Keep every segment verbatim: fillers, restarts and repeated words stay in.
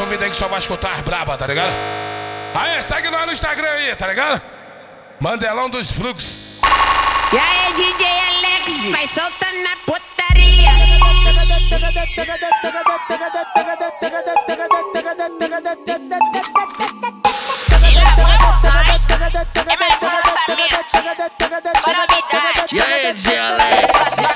ouvidos aí que só vai escutar as braba, tá ligado? Aê, segue nós no Instagram aí, tá ligado? Mandelão dos Fluxos. E aí, D J Alex, vai soltando na putaria. É mais um lançamento, só novidade. E aí, D J Alex?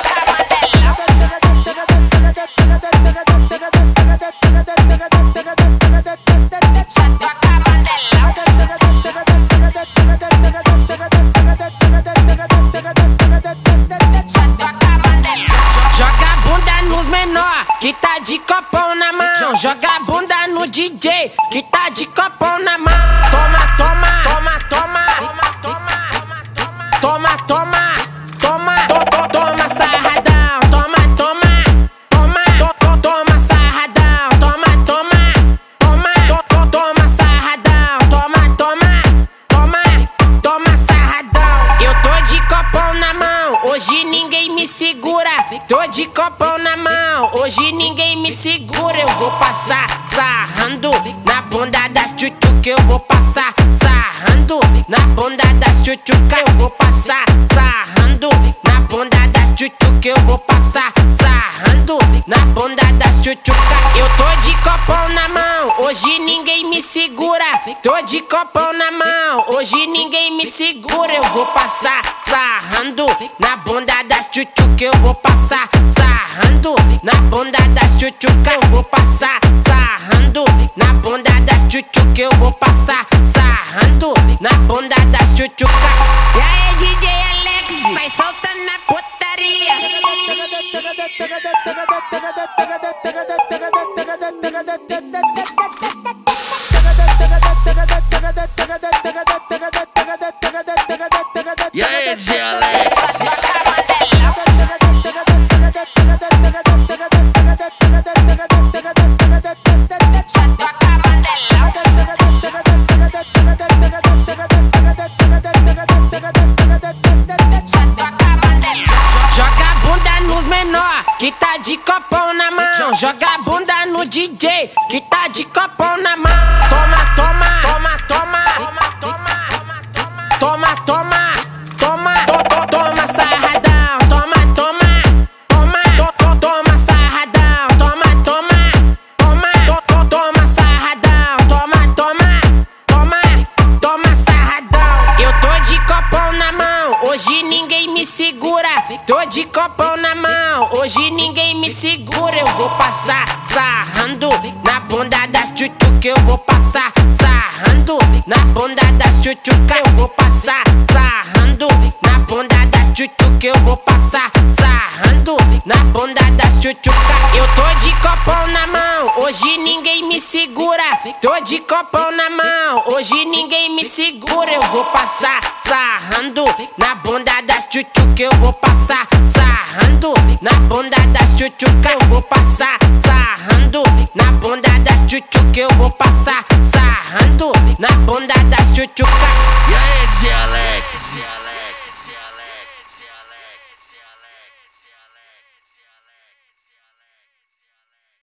Joga a bunda nos menor, que tá de copão na mão. Joga a bunda no D J, que tá de copão na mão. Toma, toma, toma, toma, toma, toma, toma, toma, toma, toma, sarradão. Toma, toma, toma, toma, toma, sarradão. Toma, toma, toma, toma, toma, sarradão. Toma, toma, toma, toma, sarradão. Eu tô de copão na mão, hoje ninguém me segura. Tô de copão na mão, hoje ninguém me segura. Eu vou passar sarrando na bunda das tchutchuca. Eu vou passar sarrando na bunda das tchutchuca. Eu vou passar sarrando na bunda das tchutchuca. Eu vou passar sarrando na bunda das tchutchuca. Eu tô de copão na mão, hoje ninguém me segura. Tô de copão na mão, hoje ninguém me segura. Eu vou passar sarrando na bunda das tchutchuca. Eu vou passar sarrando na bunda das tchutchuca. Eu vou passar sarrando na bunda das tchutchuca. Eu vou passar sarrando na bunda das tchutchuca. E aí, D J Alex, vai soltando na putaria. E aí, D J Alex? Joga a bunda nos menor, que tá de copão na mão. Joga a bunda no D J, que tá de copão na mão. Toma, toma, toma, toma, toma, toma, toma, toma, toma, toma, sarradão. Toma, toma, toma, toma, toma, sarradão. Toma, toma, toma, toma, toma, sarradão. Toma, toma, toma, toma, sarradão. Eu tô de copão na mão, hoje ninguém me segura. Tô de copão na mão, hoje ninguém me segura. Eu vou passar sarrando na bunda das tchutchuca. Eu vou passar sarrando na bunda das tchutchuca. Eu vou passar sarrando na bunda das tchutchuca. Eu vou passar sarrando na bunda das tchutchuca. Eu tô de copão na mão, hoje ninguém me segura. Tô de copão na mão, hoje ninguém me segura. Eu vou passar sarrando na bunda das tchutchuca. Eu vou passar sarrando na bunda das tchutchuca. Eu vou passar sarrando na bunda das tchutchuca. Eu vou passar sarrando na bunda das tchutchuca. E aí, D J Alex?